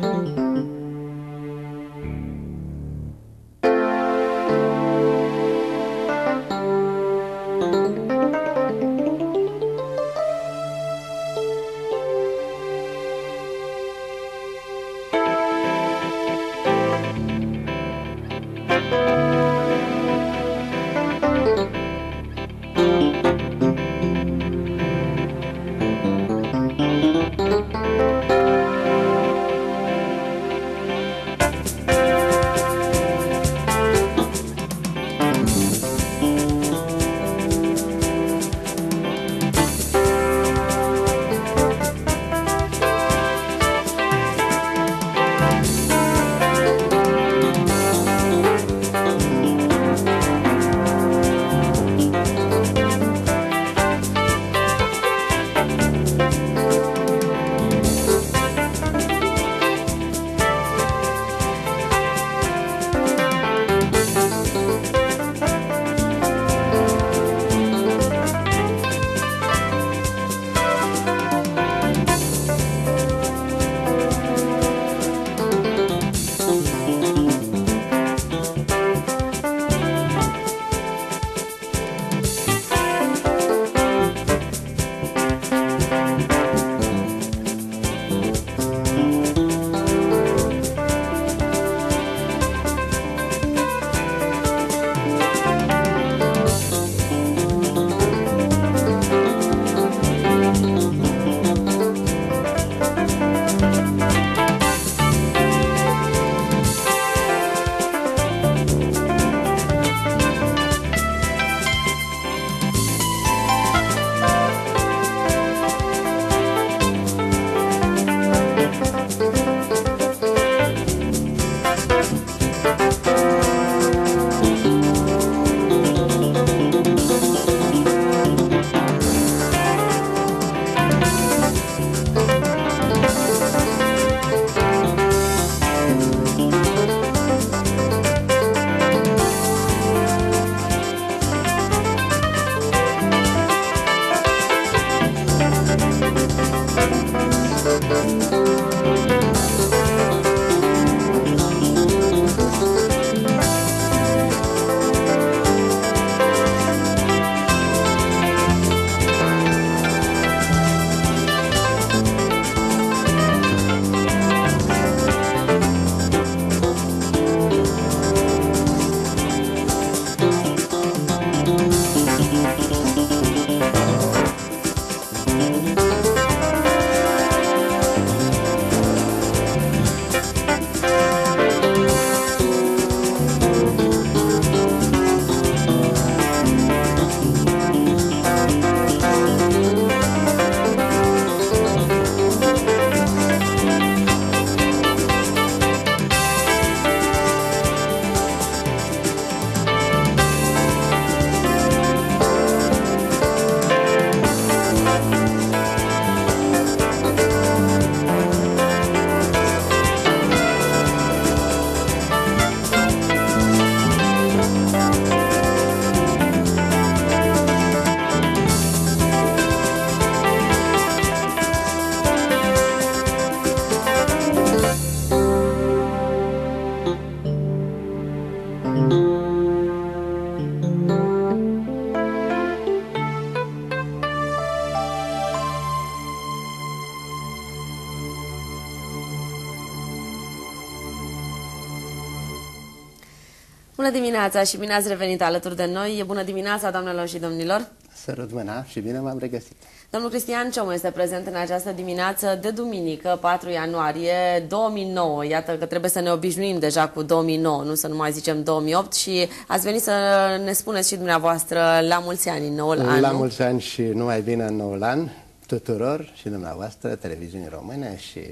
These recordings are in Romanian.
Bună dimineața și bine ați revenit alături de noi. Bună dimineața, doamnelor și domnilor. Sărut mâna și bine m-am regăsit. Domnul Cristian Ciomu este prezent în această dimineață de duminică, 4 ianuarie 2009. Iată că trebuie să ne obișnuim deja cu 2009, nu să nu mai zicem 2008. Și ați venit să ne spuneți și dumneavoastră la mulți ani în noul an. La mulți ani și numai bine în noul an tuturor și dumneavoastră, televiziunii române și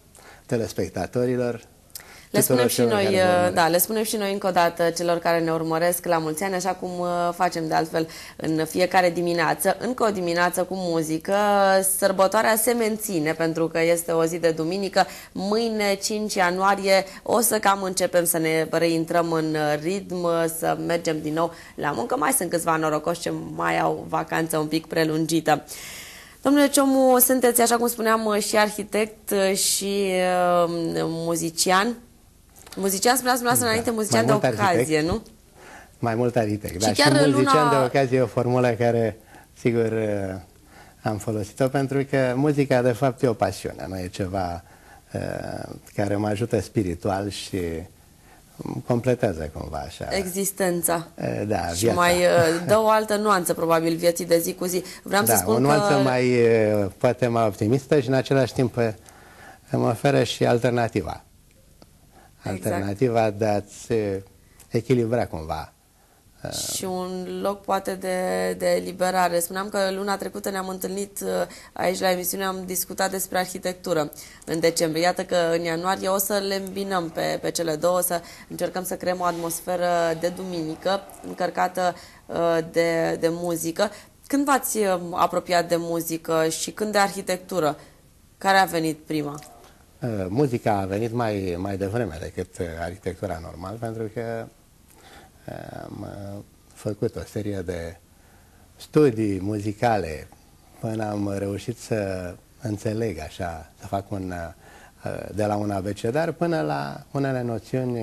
telespectatorilor. Le spunem și noi, le spunem și noi încă o dată celor care ne urmăresc la mulți ani, așa cum facem de altfel în fiecare dimineață, încă o dimineață cu muzică. Sărbătoarea se menține pentru că este o zi de duminică. Mâine, 5 ianuarie, o să cam începem să ne reintrăm în ritm, să mergem din nou la muncă. Mai sunt câțiva norocoși ce mai au vacanță un pic prelungită. Domnule Ciomu, sunteți, așa cum spuneam, și arhitect și muzician. Muzician, spuneați dumneavoastră înainte, muzician de ocazie, arhitect, nu? Mai mult arhitect, da. Și muzician de ocazie e o formulă care, sigur, am folosit-o pentru că muzica, de fapt, e o pasiune, nu e ceva care mă ajută spiritual și completează cumva așa existența. Da, și mai dă o altă nuanță probabil vieții de zi cu zi. Vreau să spun o nuanță mai poate mai optimistă și în același timp îmi oferă și alternativa. Alternativa de a-ți echilibra cumva. Și un loc poate de eliberare. Spuneam că luna trecută ne-am întâlnit aici la emisiune, am discutat despre arhitectură în decembrie. Iată că în ianuarie o să le îmbinăm pe cele două, să încercăm să creăm o atmosferă de duminică încărcată de muzică. Când v-ați apropiat de muzică și când de arhitectură? Care a venit prima? Muzica a venit mai devreme decât arhitectura normal, pentru că am făcut o serie de studii muzicale până am reușit să înțeleg așa, să fac de la un abecedar până la unele noțiuni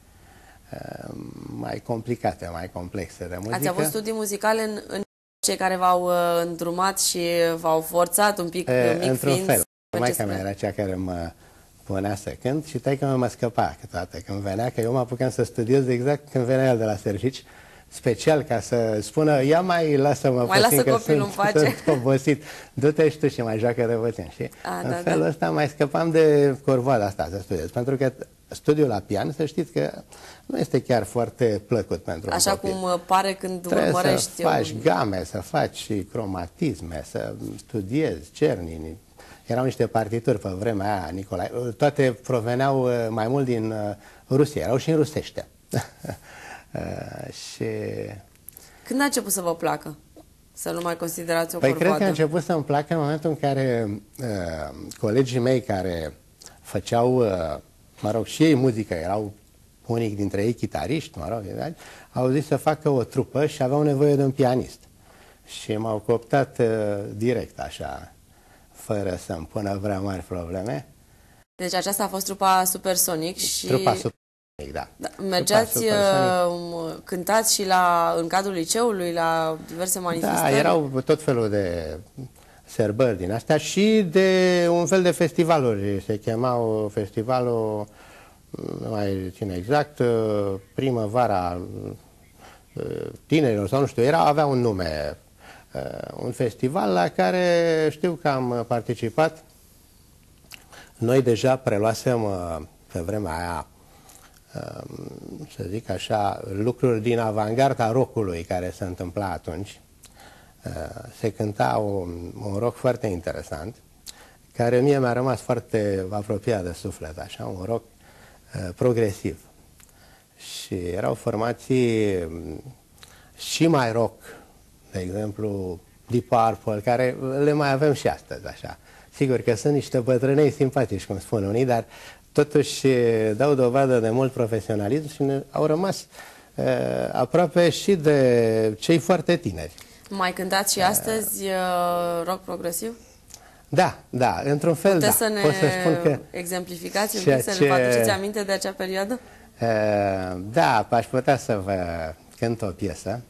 mai complicate, mai complexe de muzică. Ați avut studii muzicale în cei care v-au îndrumat și v-au forțat un pic, mic într-un fiind? fel. Maica mea era cea care mă punea să cânt și taică-mă mă scăpa câteodată când venea, că eu mă apucam să studiez exact când venea el de la servici, special ca să spună, ia mai lasă-mă puțin că sunt obosit, du-te și tu și mai joacă de puțin. Și în felul ăsta mai scăpam de corvoada asta să studiez, pentru că studiul la pian, să știți că nu este chiar foarte plăcut pentru așa un copil. Cum pare când urmărești. Trebuie să faci game, să faci cromatisme, să studiezi cernini. Erau niște partituri pe vremea aia, Nicolae, toate proveneau mai mult din Rusia, erau și în rusește. Și... Când a început să vă placă? Să nu mai considerați o corvoadă? Cred că a început să-mi placă în momentul în care colegii mei care făceau, mă rog, și ei muzică, erau unii dintre ei chitariști, mă rog, au zis să facă o trupă și aveau nevoie de un pianist. Și m-au cooptat direct, așa, fără să-mi pună prea mari probleme. Deci aceasta a fost trupa Supersonic și... Trupa Supersonic, da. Mergeați, cântați și în cadrul liceului, la diverse manifestări? Da, erau tot felul de sărbări din astea și de un fel de festivaluri. Se chemau festivalul, nu mai țin exact, primăvara tinerilor sau nu știu, avea un nume. Un festival la care știu că am participat. Noi deja preluasem pe vremea aia, să zic așa, lucruri din avangarda rockului care se întâmpla atunci. Se cânta un rock foarte interesant, care mie mi-a rămas foarte apropiat de suflet, așa, un rock progresiv. Și erau formații și mai rock, de exemplu, Deep Purple, care le mai avem și astăzi, așa. Sigur că sunt niște bătrânei simpatici, cum spun unii, dar totuși dau dovadă de mult profesionalism și au rămas aproape și de cei foarte tineri. Mai cântați și astăzi rock progresiv? Da, da, într-un fel. Puteți da. să ne pot să spun că exemplificați un pic, să ne aduceți aminte de acea perioadă? Da, aș putea să vă cânt o piesă.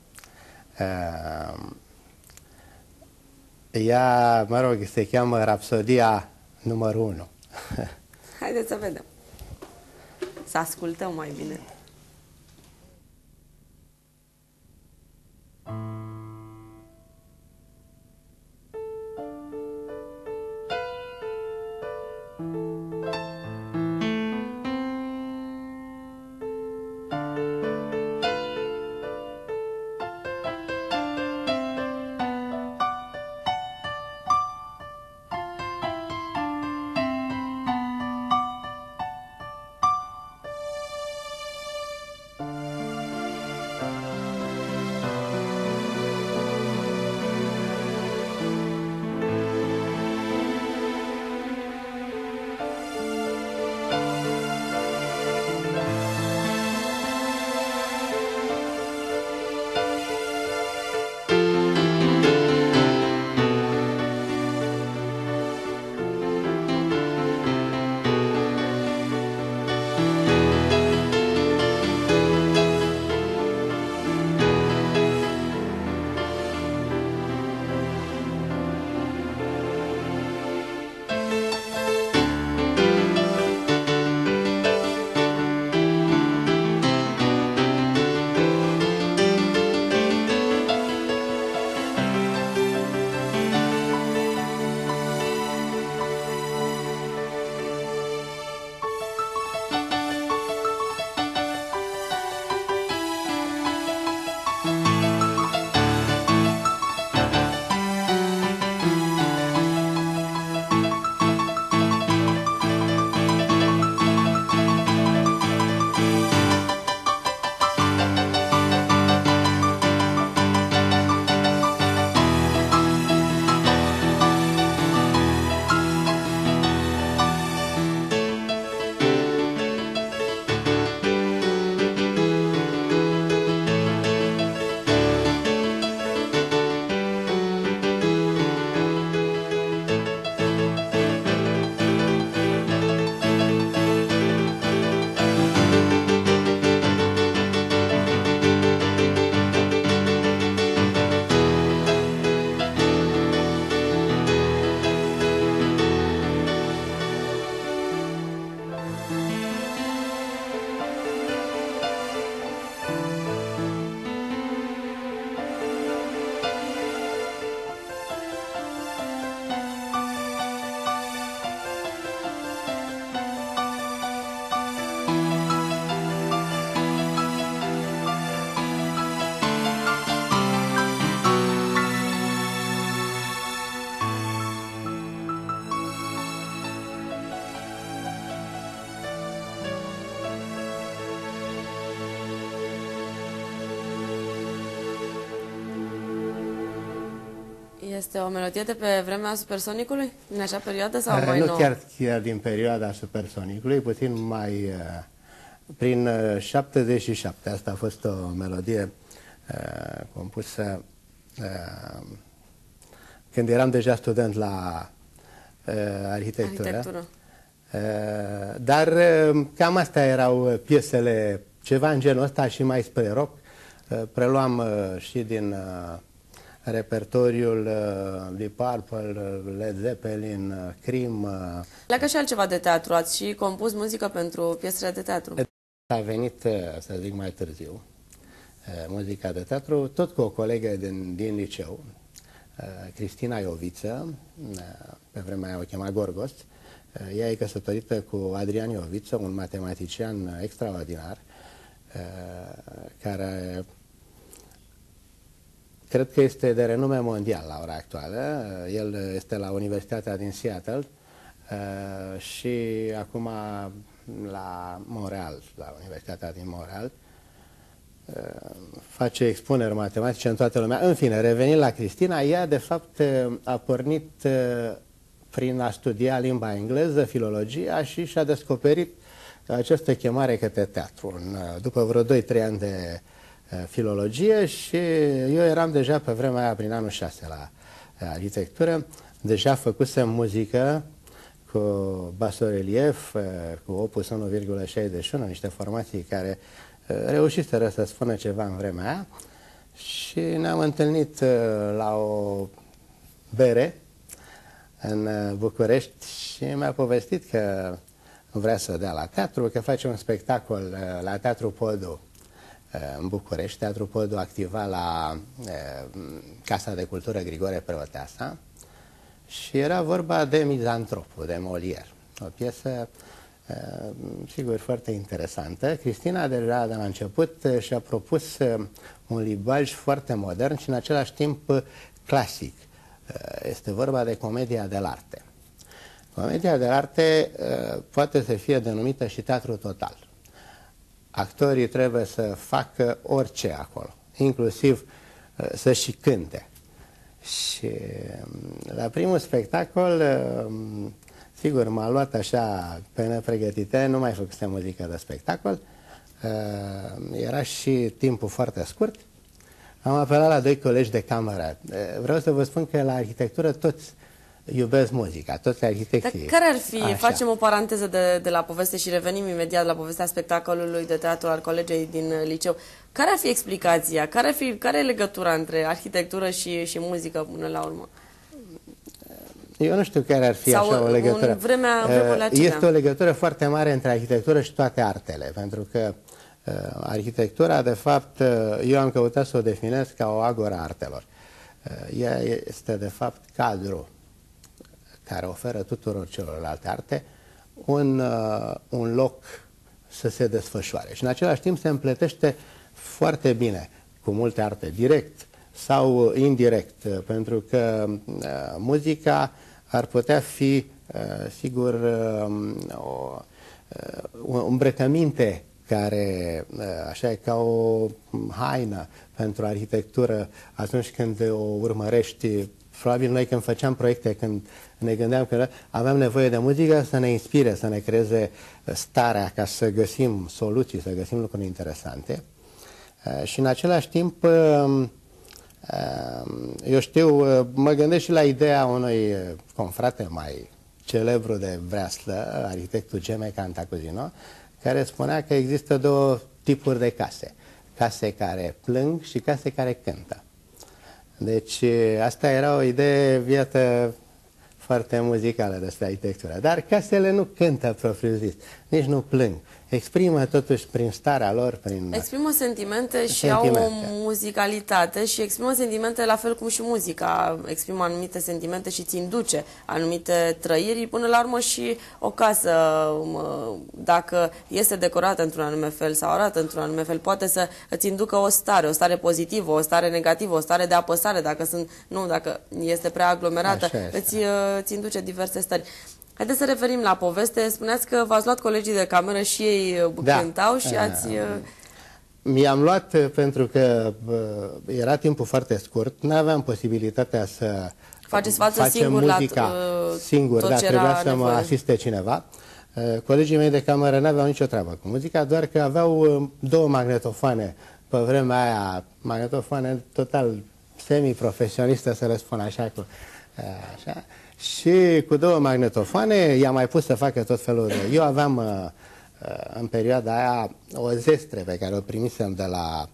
Ea, mă rog, se cheamă Rapsodia numărul 1. Haideți să vedem. Să ascultăm mai bine. Este o melodie de pe vremea Supersonicului? În acea perioadă sau mai nouă? Nu chiar din perioada Supersonicului, puțin mai prin 77. Asta a fost o melodie compusă când eram deja student la arhitectură. Dar cam astea erau piesele, ceva în genul ăsta și mai spre rock. Preluam și din repertoriul Deep Purple, Led Zeppelin, Cream. Leagă și altceva de teatru, ați și compus muzică pentru piesele de teatru. A venit, să zic, mai târziu, muzica de teatru, tot cu o colegă din liceu, Cristina Ioviță, pe vremea aia o chema Gorgos. Ea e căsătorită cu Adrian Ioviță, un matematician extraordinar, care cred că este de renume mondial la ora actuală. El este la Universitatea din Seattle și acum la Montreal, la Universitatea din Montreal. Face expuneri matematice în toată lumea. În fine, revenind la Cristina, ea de fapt a pornit prin a studia limba engleză, filologia, și și-a descoperit această chemare către teatru. După vreo 2-3 ani de filologie, și eu eram deja pe vremea aia, prin anul 6 la arhitectură, deja făcusem muzică cu basorelief, cu opus 1,61, niște formații care reușiseră să spună ceva în vremea aia, și ne-am întâlnit la o bere în București și mi-a povestit că vrea să dea la teatru, că face un spectacol la Teatru Podu în București. Teatru Podu activa la Casa de Cultură Grigore Preoteasa și era vorba de Mizantropul, de Molière, o piesă sigur foarte interesantă. Cristina deja de la început și-a propus un limbaj foarte modern și în același timp clasic. Este vorba de comedia dell'arte. Comedia dell'arte poate să fie denumită și teatru total. Actorii trebuie să facă orice acolo, inclusiv să și cânte. Și la primul spectacol, sigur, m-a luat așa pe nepregătite, nu mai făcusem muzică de spectacol, era și timpul foarte scurt. Am apelat la 2 colegi de cameră. Vreau să vă spun că la arhitectură toți iubesc muzica, toți arhitecții. Dar care ar fi, așa, facem o paranteză de la poveste și revenim imediat la povestea spectacolului de teatru al colegei din liceu. Care ar fi explicația? Care e legătura între arhitectură și muzică până la urmă? Eu nu știu care ar fi așa o legătură. Este o legătură foarte mare între arhitectură și toate artele, pentru că arhitectura, de fapt, eu am căutat să o definesc ca o agora artelor. Ea este, de fapt, cadru care oferă tuturor celorlalte arte un loc să se desfășoare. Și în același timp se împletește foarte bine cu multe arte, direct sau indirect, pentru că muzica ar putea fi, sigur, o îmbrăcăminte care, așa, e ca o haină pentru arhitectură atunci când o urmărești. Probabil noi când făceam proiecte, când ne gândeam că aveam nevoie de muzică să ne inspire, să ne creeze starea ca să găsim soluții, să găsim lucruri interesante. Și în același timp, eu știu, mă gândesc și la ideea unui confrate mai celebru de breaslă, arhitectul Geme Cantacuzino, care spunea că există 2 tipuri de case. Case care plâng și case care cântă. Deci asta era o idee, iată, foarte muzicală despre arhitectură. Dar casele nu cântă propriu-zis, nici nu plâng. Exprimă totuși prin starea lor, prin... Exprimă sentimente și au o muzicalitate și exprimă sentimente la fel cum și muzica. Exprimă anumite sentimente și ți induce anumite trăiri. Până la urmă și o casă, dacă este decorată într-un anume fel sau arată într-un anume fel, poate să îți inducă o stare pozitivă, o stare negativă, o stare de apăsare, dacă este prea aglomerată, îți induce diverse stări. Haideți să referim la poveste. Spuneați că v-ați luat colegii de cameră și ei cântau și ați... mi-am luat pentru că era timpul foarte scurt, nu aveam posibilitatea să faceți față facem singur muzica singur, dar trebuia să mă asiste cineva. Colegii mei de cameră n-aveau nicio treabă cu muzica, doar că aveau două magnetofoane pe vremea aia, magnetofoane total semi-profesionistă, să le spun așa, așa. Și cu două magnetofoane i-am mai pus să facă tot felul de... Eu aveam în perioada aia o zestre pe care o primisem de la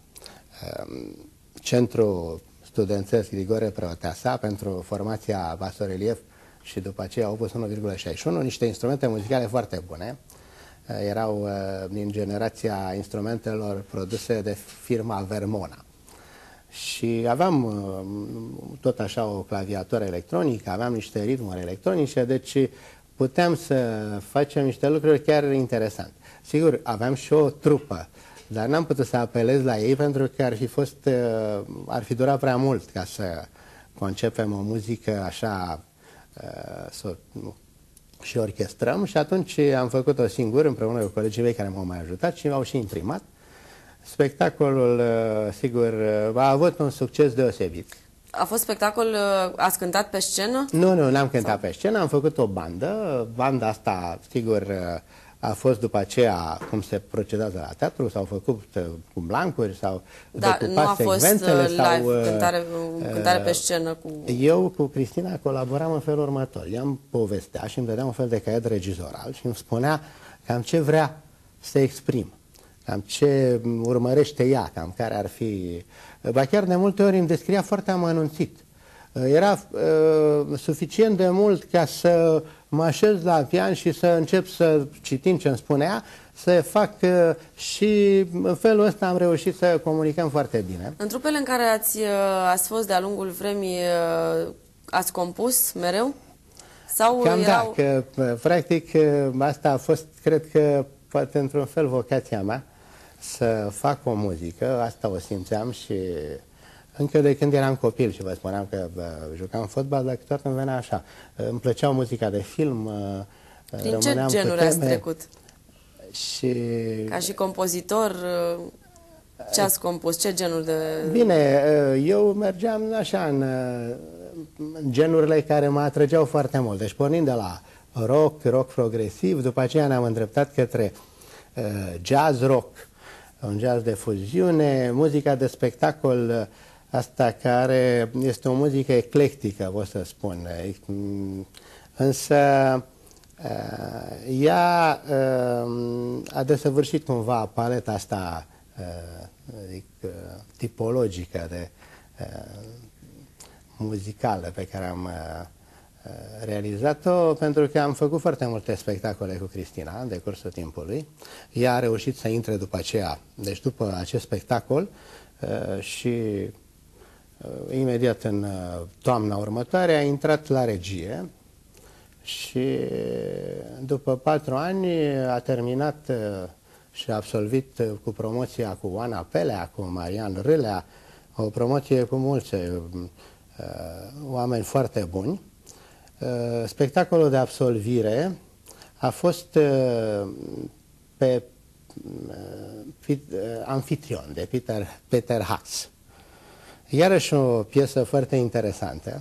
Centrul Studențesc Grigore Preoteasa pentru formația basorelief și după aceea Opus 1,61, niște instrumente muzicale foarte bune. Erau din generația instrumentelor produse de firma Vermona. Și aveam tot așa o claviatură electronică, aveam niște ritmuri electronice, deci puteam să facem niște lucruri chiar interesante. Sigur, aveam și o trupă, dar n-am putut să apelez la ei pentru că ar fi durat prea mult ca să concepem o muzică așa și orchestrăm, și atunci am făcut-o singur împreună cu colegii mei care m-au mai ajutat și m-au și imprimat. Spectacolul, sigur, a avut un succes deosebit. A fost spectacol, ați cântat pe scenă? Nu, n-am cântat pe scenă, am făcut o bandă. Banda asta, sigur, a fost după aceea cum se procedează la teatru, s-au făcut cu blancuri, sau decupat secvențele. Nu a fost live, cântare pe scenă cu... Eu cu Cristina colaboram în felul următor. Eu îmi povestea și îmi dădea un fel de caiet regizoral și îmi spunea cam ce vrea să exprim, cam ce urmărește ea, cam care ar fi... Ba chiar de multe ori îmi descria foarte amănunțit. Era suficient de mult ca să mă așez la pian și să încep să citim ce îmi spunea, să fac și în felul ăsta am reușit să comunicăm foarte bine. În trupele în care ați fost de-a lungul vremii, ați compus mereu? Sau cam erau... da, că practic asta a fost, cred că, poate într-un fel vocația mea, să fac o muzică, asta o simțeam și încă de când eram copil și vă spuneam că jucam fotbal, dar câteodată îmi venea așa. Îmi plăceau muzica de film, prin ce genuri ați trecut? Și... Ca și compozitor, ce ați compus? Ce genuri de... Bine, eu mergeam așa în genurile care mă atrăgeau foarte mult. Deci pornind de la rock progresiv, după aceea ne-am îndreptat către jazz rock, un jazz de fuziune, muzica de spectacol, asta care este o muzică eclectică, pot să spun. Însă ea a desăvârșit cumva paleta asta tipologică de muzicală pe care am realizat-o, pentru că am făcut foarte multe spectacole cu Cristina în decursul timpului. Ea a reușit să intre după aceea, deci după acest spectacol, și imediat în toamna următoare a intrat la regie și după 4 ani a terminat și a absolvit cu promoția cu Oana Pelea, cu Marian Râlea, o promoție cu mulți oameni foarte buni. Spectacolul de absolvire a fost pe Amfitrion de Peter Haas. Iarăși o piesă foarte interesantă,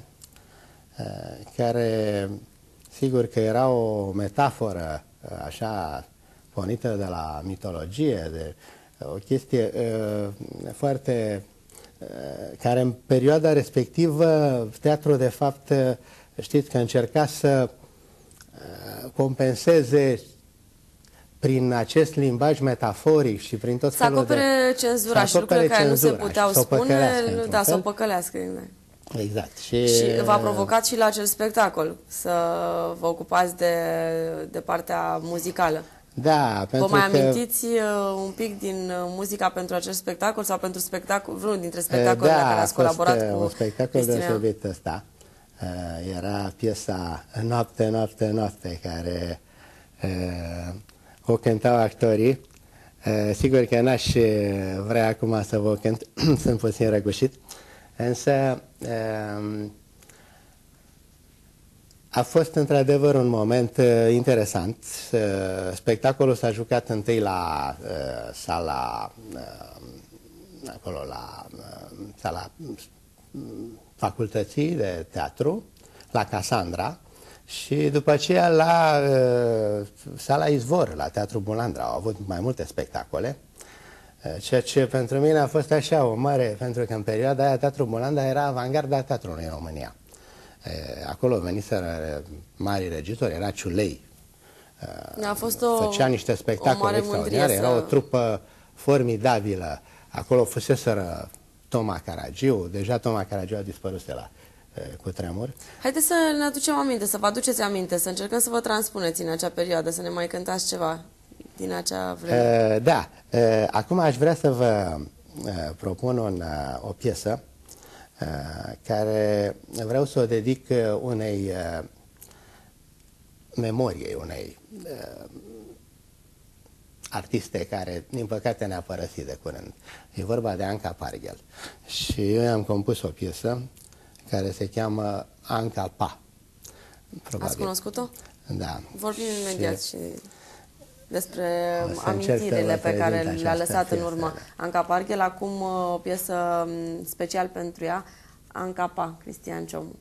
care sigur că era o metaforă așa pornită de la mitologie, de o chestie foarte... care în perioada respectivă teatrul de fapt, știți că încerca să compenseze prin acest limbaj metaforic și prin tot felul de... Să acopere cenzura și lucruri care nu se puteau spune, da, să o păcălească. Exact. Și v-a provocat și la acel spectacol să vă ocupați de partea muzicală. Da, pentru vă mai amintiți un pic din muzica pentru acest spectacol sau pentru spectacol, vreunul dintre spectacolele la care ați colaborat cu un spectacol deosebit ăsta. Era piesa Noapte, noapte, noapte, care o cântau actorii. Sigur că n-aș vrea acum să vă cânt, sunt puțin răgușit, însă A fost într-adevăr un moment interesant. Spectacolul s-a jucat întâi la sala, acolo la sala facultății de teatru, la Casandra, și după aceea la sala Izvor, la Teatrul Bulandra. Au avut mai multe spectacole, ceea ce pentru mine a fost așa o mare, pentru că în perioada aia Teatrul Bulandra era avangarda teatrului în România. Acolo veniseră mari regizori, era Ciulei, făcea niște spectacole extraordinare, era o trupă formidabilă. Acolo fuseseră Toma Caragiu, deja Toma Caragiu a dispărut de la cutremur. Haideți să ne aducem aminte, să vă aduceți aminte, să încercăm să vă transpuneți în acea perioadă, să ne mai cântați ceva din acea vreme. Da, acum aș vrea să vă propun o piesă care vreau să o dedic unei memoriei, unei artiste care, din păcate, ne-a părăsit de curând. E vorba de Anca Parghel. Și eu am compus o piesă care se cheamă Anca Pa. Probabil. Ați cunoscut-o? Da. Vorbim imediat și despre amintirile pe care le-a lăsat în urmă Anca Parghel. Acum o piesă special pentru ea, Anca Pa, Cristian Ciomu.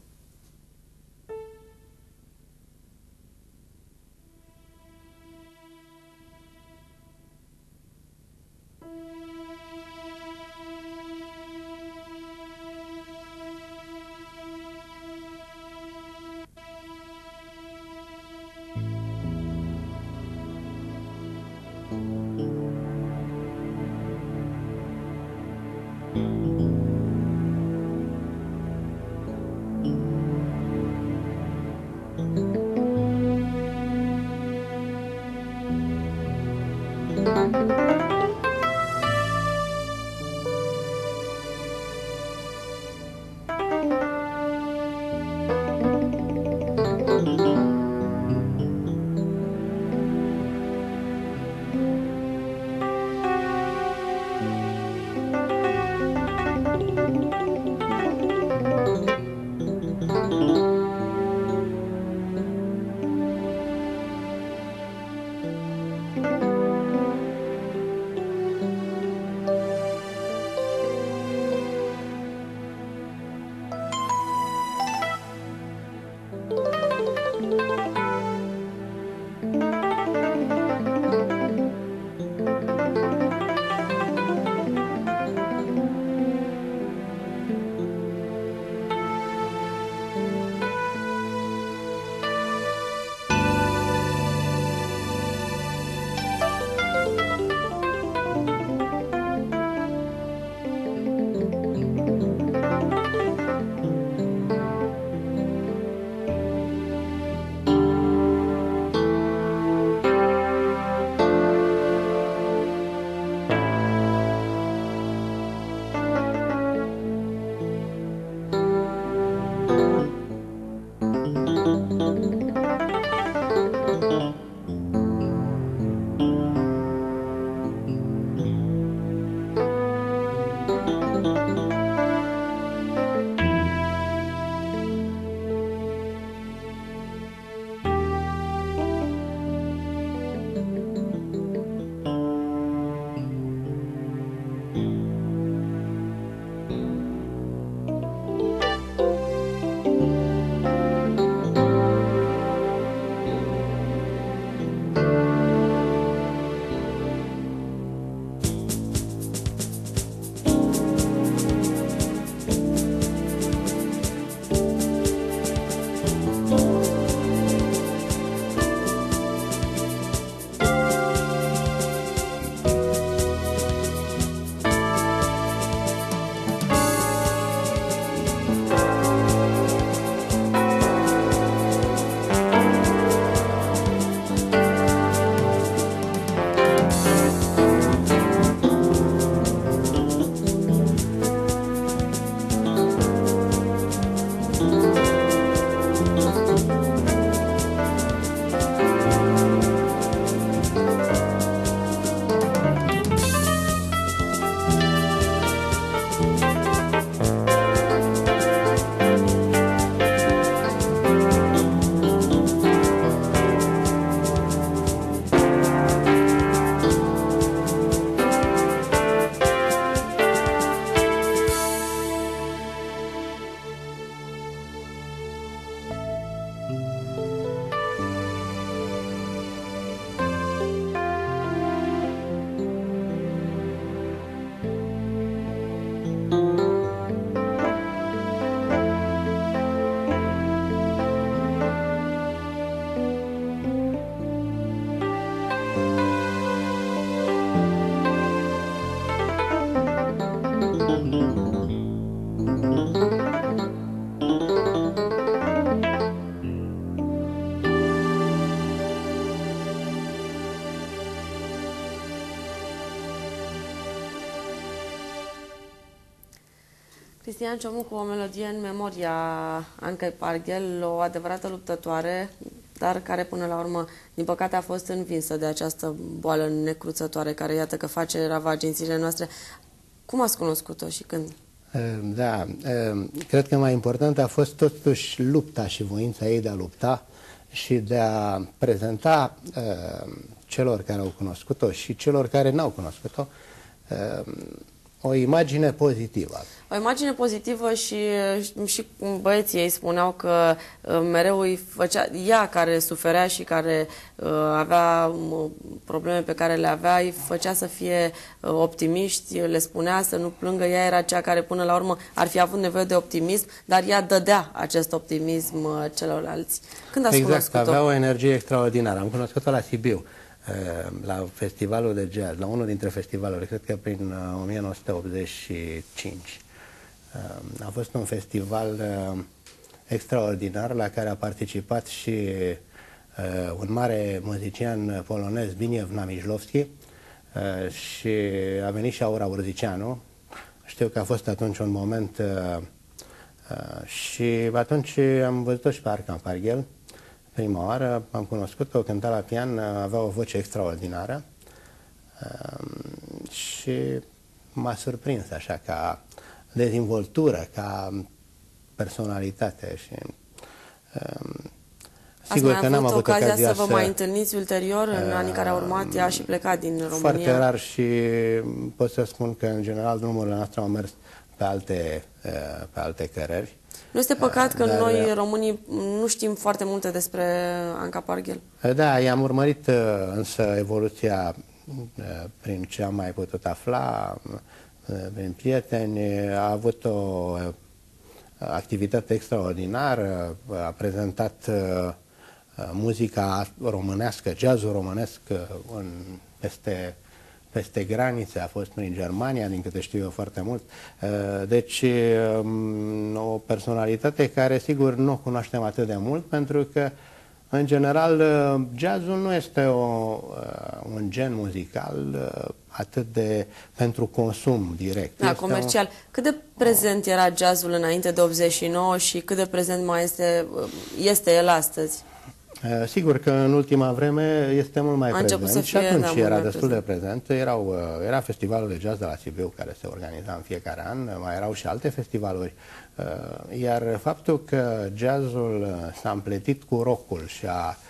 Cristian Ciomu cu o melodie în memoria Ancai Parghel, o adevărată luptătoare, dar care până la urmă, din păcate, a fost învinsă de această boală necruțătoare, care iată că face ravagii în zilele noastre. Cum ați cunoscut-o și când? Da, cred că mai important a fost totuși lupta și voința ei de a lupta și de a prezenta celor care au cunoscut-o și celor care n-au cunoscut-o o imagine pozitivă. O imagine pozitivă și băieții ei spuneau că mereu îi făcea, ea care suferea și care avea probleme pe care le avea, îi făcea să fie optimiști, le spunea să nu plângă. Ea era cea care până la urmă ar fi avut nevoie de optimism, dar ea dădea acest optimism celorlalți. Când ați cunoscut-o? Exact, avea o energie extraordinară. Am cunoscut-o la Sibiu, la festivalul de jazz, la unul dintre festivaluri, cred că prin 1985. A fost un festival extraordinar la care a participat și un mare muzician polonez, Zbigniew Namijlovski, și a venit și Aura Urzicianu. Știu că a fost atunci un moment și atunci am văzut-o și pe Ancai Parghel. Prima oară am cunoscut-o, cânta la pian, avea o voce extraordinară și m-a surprins așa ca dezvoltură, ca personalitate și sigur că n-am avut ocazia să vă mai întâlniți ulterior în anii care au urmat, ea și plecat din România? Foarte rar și pot să spun că în general drumurile noastre au mers pe alte cărări. Nu este păcat că noi, românii, nu știm foarte multe despre Ancai Parghel? Da, i-am urmărit însă evoluția prin ce am mai putut afla, prin prieteni. A avut o activitate extraordinară, a prezentat muzica românească, jazzul românesc peste granițe, a fost prin Germania, din câte știu eu foarte mult. Deci o personalitate care sigur nu o cunoaștem atât de mult, pentru că în general jazzul nu este un gen muzical atât de pentru consum direct. Da, comercial. Cât de prezent era jazzul înainte de 89 și cât de prezent mai este el astăzi? Sigur că în ultima vreme este mult mai prezent și atunci era destul de prezent. Era festivalul de jazz de la Sibiu care se organiza în fiecare an, mai erau și alte festivaluri, iar faptul că jazzul s-a împletit cu rockul și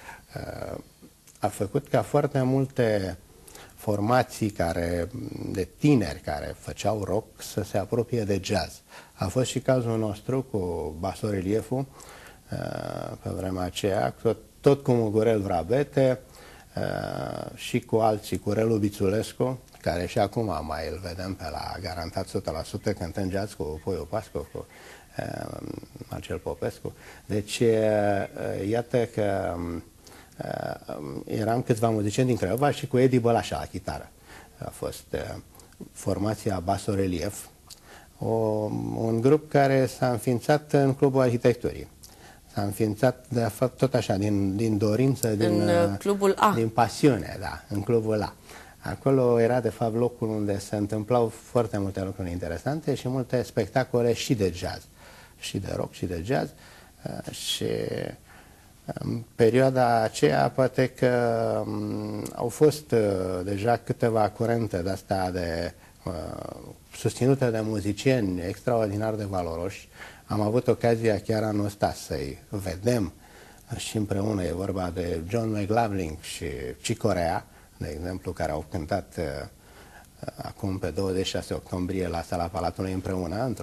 a făcut ca foarte multe formații de tineri care făceau rock să se apropie de jazz. A fost și cazul nostru cu basorelieful pe vremea aceea, tot cu Mugurel Vrabete și cu alții, cu Relu Bițulescu, care și acum mai îl vedem pe la Garantat 100% cântând jazz cu Puiu Pascu, cu Marcel Popescu. Deci, iată că eram câțiva muzicieni din Craiova și cu Edi Bălașa la chitară. A fost formația Basorelief, un grup care s-a înființat în Clubul Arhitecturii. S-a înființat, de fapt, tot așa, din dorință, în Clubul A. Din pasiune, da, în Clubul A. Acolo era, de fapt, locul unde se întâmplau foarte multe lucruri interesante și multe spectacole și de jazz, și de rock, și de jazz. Și în perioada aceea, poate că au fost deja câteva curente de-astea susținute de muzicieni extraordinar de valoroși. Am avut ocazia chiar anul ăsta să-i vedem și împreună. E vorba de John McLaughlin și Chick Corea, de exemplu, care au cântat acum pe 26 octombrie la Sala Palatului împreună,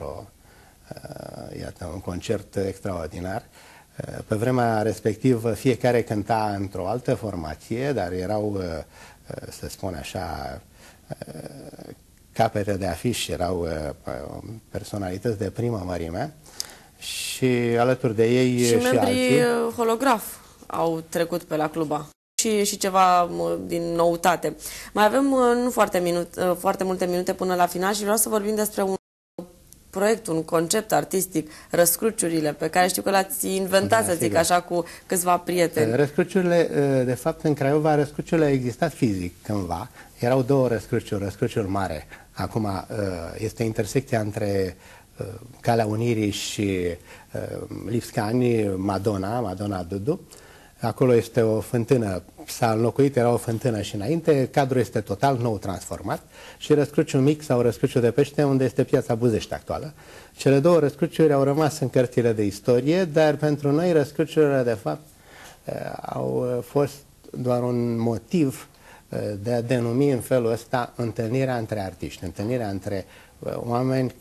un concert extraordinar. Pe vremea respectivă fiecare cânta într-o altă formație, dar erau, să spun așa, capete de afiș, erau personalități de primă mărime și alături de ei și membrii alții. holograf au trecut pe la Club A. Și ceva din noutate. Mai avem nu foarte multe minute până la final și vreau să vorbim despre un proiect, un concept artistic, Răscruciurile, pe care știu că l-ați inventat, să zic așa, cu câțiva prieteni. Răscruciurile, de fapt, în Craiova, Răscruciurile au existat fizic cândva. Erau două răscruciuri, Răscruciul Mare. Acum este intersecția între Calea Unirii și Lipscani, Madonna Dudu. Acolo este o fântână, s-a înlocuit, era o fântână și înainte, cadrul este total nou transformat și răscruciul mic sau răscruciul de pește unde este piața Buzești actuală. Cele două răscruciuri au rămas în cărțile de istorie, dar pentru noi răscruciurile de fapt au fost doar un motiv de a denumi în felul ăsta întâlnirea între artiști, întâlnirea între oameni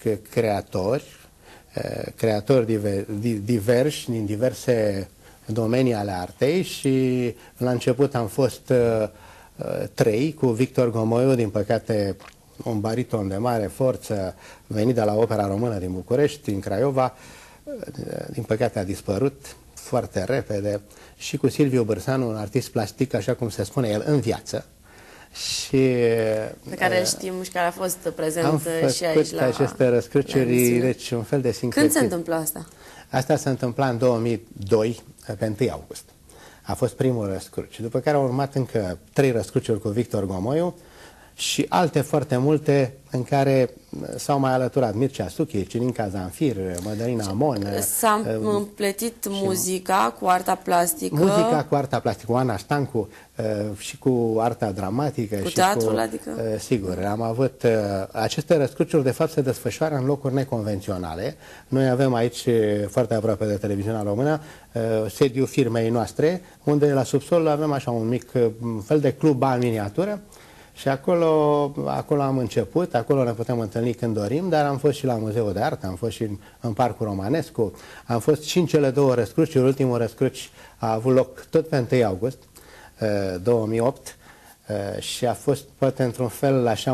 creatori diversi din diverse domenii ale artei și la început am fost trei cu Victor Gomoiu, din păcate un bariton de mare forță venit de la Opera Română din București, din Craiova, din păcate a dispărut foarte repede, și cu Silviu Bârsanu, un artist plastic, așa cum se spune el, în viață. Și pe care știm și care a fost prezent și aici la aceste răscruciuri, deci un fel de sincretism. Când se întâmplă asta? Asta se întâmpla în 2002, pe 1 august. A fost primul răscruci, după care au urmat încă 3 răscruciuri cu Victor Gomoiu și alte foarte multe în care s-au mai alăturat Mircea Suchi, Cirinca Zanfir, Mădălina Amon. S-a împletit muzica cu arta plastică. Muzica cu arta plastică, cu Ana Stancu și cu arta dramatică. Cu teatrul, adică? Sigur, am avut aceste răscruciuri, de fapt, se desfășoară în locuri neconvenționale. Noi avem aici, foarte aproape de Televiziunea Română, sediul firmei noastre, unde la subsol avem așa un mic fel de club în miniatură. Și acolo am început, acolo ne putem întâlni când dorim, dar am fost și la Muzeul de Artă, am fost și în Parcul Romanescu, am fost și în cele două răscruciuri. Ultimul răscruci a avut loc tot pe 1 august 2008 și a fost, poate într-un fel, așa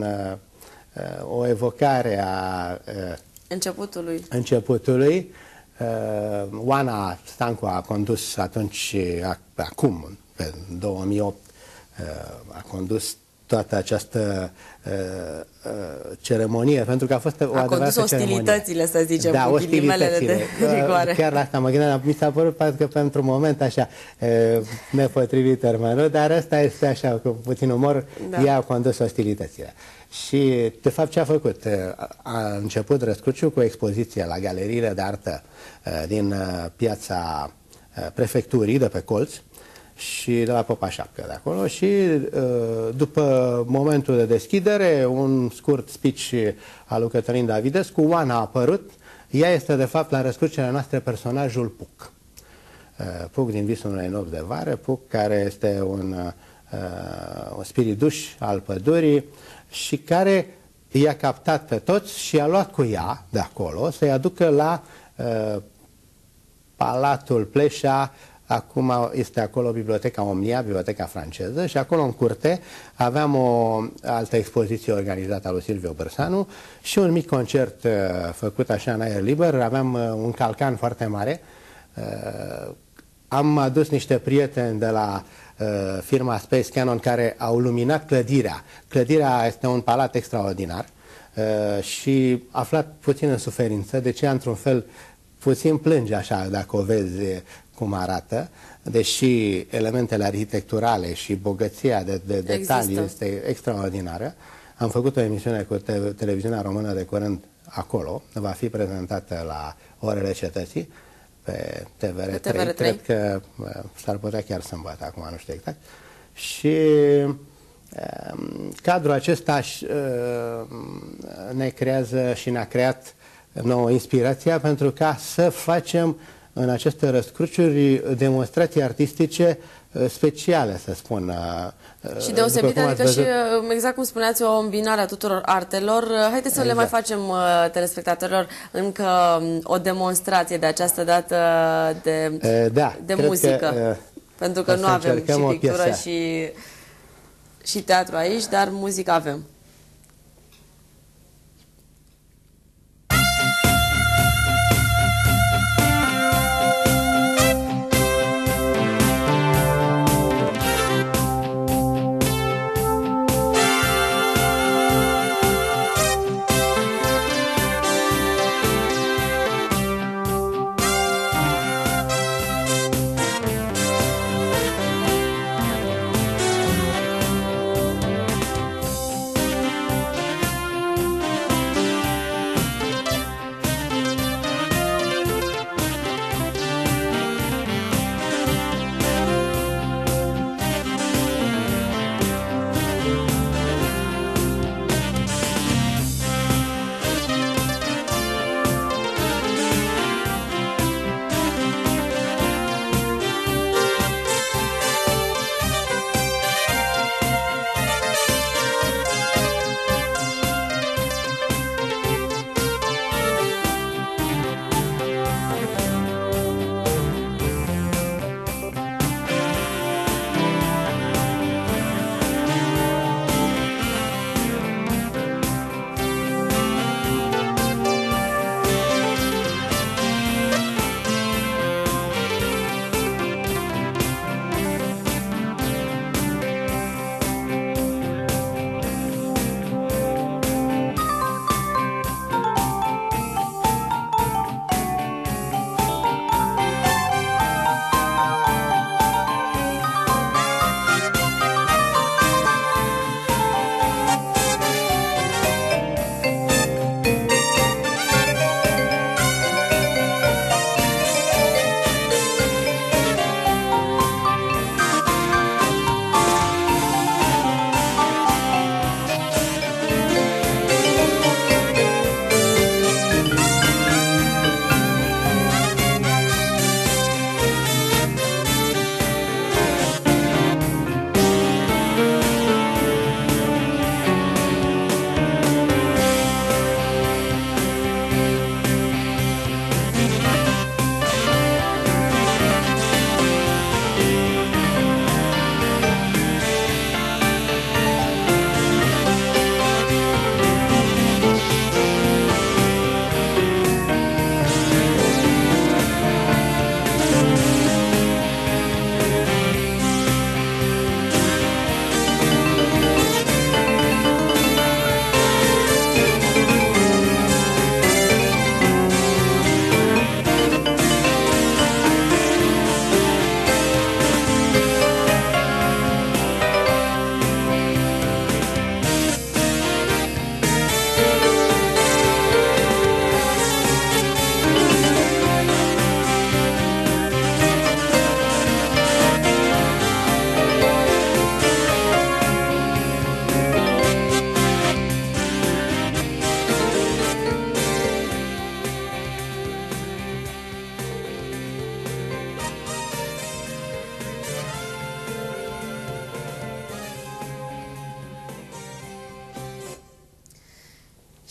o evocare a începutului. Oana Stancu a condus atunci, acum, pe 2008, a condus toată această ceremonie, pentru că a fost o adevărată ostilitățile, să zicem, da, cu ghilimelele de rigoare. Chiar la asta mă gândeam, mi s-a părut că pentru moment așa nepotrivit termenul, dar ăsta este așa, cu puțin umor, da. Ea a condus ostilitățile. Și, de fapt, ce a făcut? A început răscruciul cu expoziție la galeriile de artă din piața Prefecturii, de pe Colț, și de la Popa Șapcă de acolo și după momentul de deschidere, un scurt speech al lui Cătălin Davidescu, Oana a apărut. Ea este de fapt la răscrucerea noastră personajul Puc. Puc din Visul unei nopți de vară, Puc care este un spirit duș al pădurii și care i-a captat pe toți și i-a luat cu ea de acolo să-i aducă la Palatul Pleșa. Acum este acolo Biblioteca Omnia, biblioteca franceză, și acolo în curte aveam o altă expoziție organizată a lui Silviu Bârsanu și un mic concert făcut așa în aer liber. Aveam un calcan foarte mare. Am adus niște prieteni de la firma Space Canon care au luminat clădirea. Clădirea este un palat extraordinar și aflat puțin în suferință, de ce într-un fel puțin plânge așa dacă o vezi cum arată, deși elementele arhitecturale și bogăția de detalii este extraordinară. Am făcut o emisiune cu Televiziunea Română de curând acolo, va fi prezentată la Orele Cetății pe TVR3, cred că s-ar putea chiar sâmbătă, acum nu știu exact. Și cadrul acesta ne creează și ne-a creat nouă inspirația pentru ca să facem în aceste răscruciuri demonstrații artistice speciale, să spun. Și deosebite, adică și, exact cum spuneați, o îmbinare a tuturor artelor. Haideți să le mai facem telespectatorilor încă o demonstrație de această dată de muzică. Pentru că nu avem și pictură și teatru aici, dar muzică avem.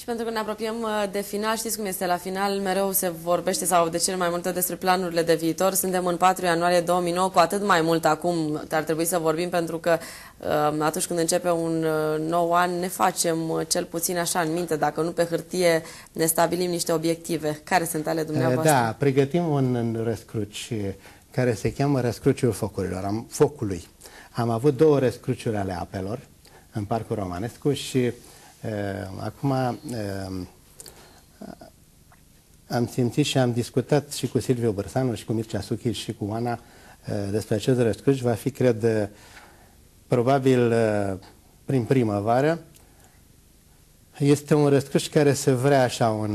Și pentru că ne apropiem de final, știți cum este, la final mereu se vorbește sau de cele mai multe despre planurile de viitor. Suntem în 4 ianuarie 2009, cu atât mai mult acum ar trebui să vorbim, pentru că atunci când începe un nou an ne facem cel puțin așa în minte, dacă nu pe hârtie, ne stabilim niște obiective. Care sunt ale dumneavoastră? Da, pregătim un răscruci care se cheamă Răscruciul Focului. Am avut 2 răscruciuri ale apelor în Parcul Romanescu și acum am simțit și am discutat și cu Silviu Bărsanu și cu Mircea Suchi și cu Oana despre acest răscruci. Va fi, cred, probabil prin primăvară. Este un răscruci care se vrea așa un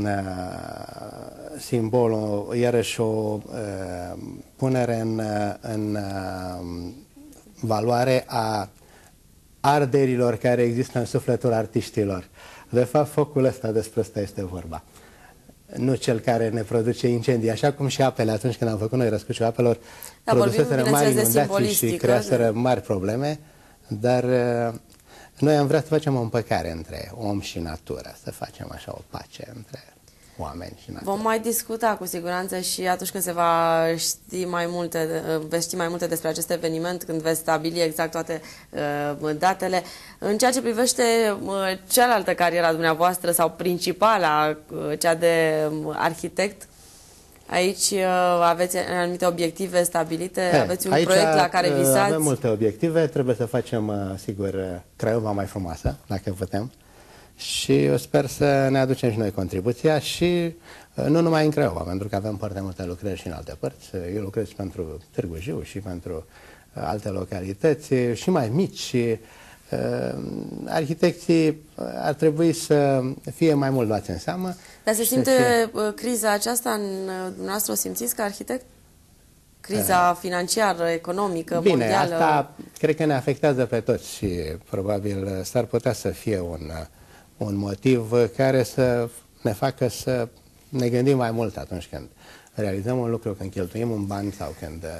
simbol, iarăși o punere în valoare a arderilor care există în sufletul artiștilor. De fapt, focul ăsta, despre ăsta este vorba. Nu cel care ne produce incendii, așa cum și apele, atunci când am făcut noi răscruciul apelor, produseseră mari inundații și creaseră mari probleme, dar noi am vrea să facem o împăcare între om și natură, să facem așa o pace între oameni și natură. Vom mai discuta cu siguranță și atunci când veți ști mai multe despre acest eveniment, când veți stabili exact toate datele. În ceea ce privește cealaltă carieră dumneavoastră sau principala, cea de arhitect, aici aveți anumite obiective stabilite, aveți un proiect la care visați? Avem multe obiective, trebuie să facem, sigur, Craiova mai frumoasă, dacă putem. Și eu sper să ne aducem și noi contribuția și nu numai în Craiova, pentru că avem foarte multe lucrări și în alte părți. Eu lucrez și pentru Târgu Jiu și pentru alte localități și mai mici și arhitecții ar trebui să fie mai mult luați în seamă. Dar se simte criza aceasta în dumneavoastră, o simțiți ca arhitect? Criza financiară, economică, mondială? Bine, asta cred că ne afectează pe toți și probabil s-ar putea să fie un motiv care să ne facă să ne gândim mai mult atunci când realizăm un lucru, când cheltuim un ban sau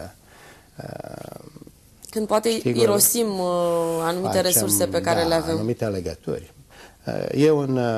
când poate sigur, irosim anumite resurse pe care le avem. Anumite legături. E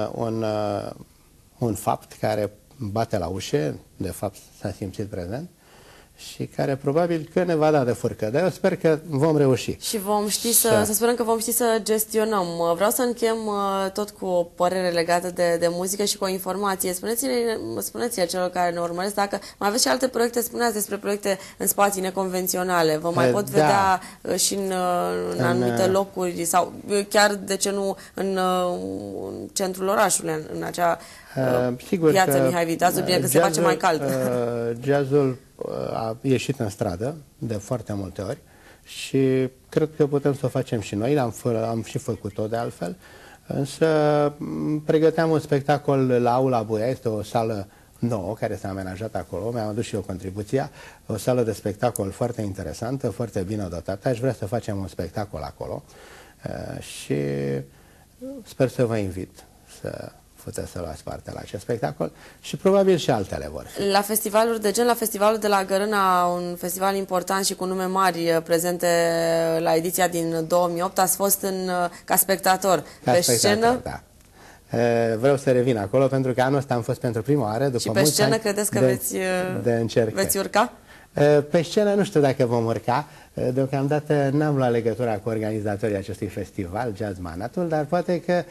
un fapt care bate la ușă, de fapt s-a simțit prezent, și care probabil că ne va da de furcă. Dar eu sper că vom reuși. Și vom ști să sperăm că vom ști să gestionăm. Vreau să închem tot cu o părere legată de muzică și cu o informație. Spuneți-le celor care ne urmăresc, dacă mai aveți și alte proiecte, spuneați despre proiecte în spații neconvenționale. Vă mai pot vedea și în anumite locuri sau chiar, de ce nu, în centrul orașului, în acea piață Mihai Viteazu, bine că se face mai cald. Jazzul a ieșit în stradă de foarte multe ori și cred că putem să o facem și noi, am și făcut-o de altfel, însă pregăteam un spectacol la Aula Buia, este o sală nouă care s-a amenajat acolo, mi-am adus și eu contribuția, o sală de spectacol foarte interesantă, foarte bine dotată, aș vrea să facem un spectacol acolo și sper să vă invit să puteți să luați parte la acest spectacol și probabil și altele vor fi. La festivaluri de gen, la festivalul de la Gărâna, un festival important și cu nume mari prezente la ediția din 2008, ați fost ca spectator pe scenă? Da. Vreau să revin acolo pentru că anul ăsta am fost pentru prima oară. Și pe scenă credeți că veți urca? Pe scenă nu știu dacă vom urca. Deocamdată n-am luat legătura cu organizatorii acestui festival, Jazz Manatul, dar poate că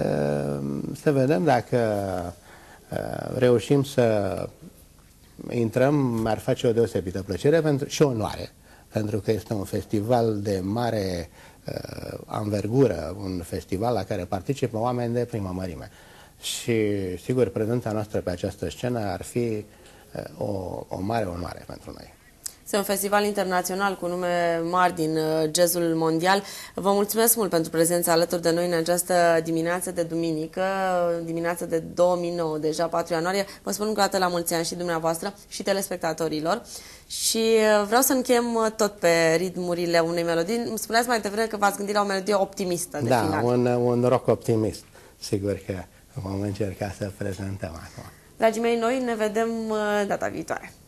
să vedem dacă reușim să intrăm, mi-ar face o deosebită plăcere și onoare, pentru că este un festival de mare anvergură, un festival la care participă oameni de primă mărime. Și, sigur, prezența noastră pe această scenă ar fi o mare onoare pentru noi. Este un festival internațional cu nume mari din jazzul mondial. Vă mulțumesc mult pentru prezența alături de noi în această dimineață de duminică, dimineață de 2009, deja 4 ianuarie. Vă spun încă o dată la mulți ani și dumneavoastră și telespectatorilor. Și vreau să închem tot pe ritmurile unei melodii. Îmi spuneați mai devreme că v-ați gândit la o melodie optimistă de final. Da, un rock optimist. Sigur că vom încerca să prezentăm acum. Dragii mei, noi ne vedem data viitoare.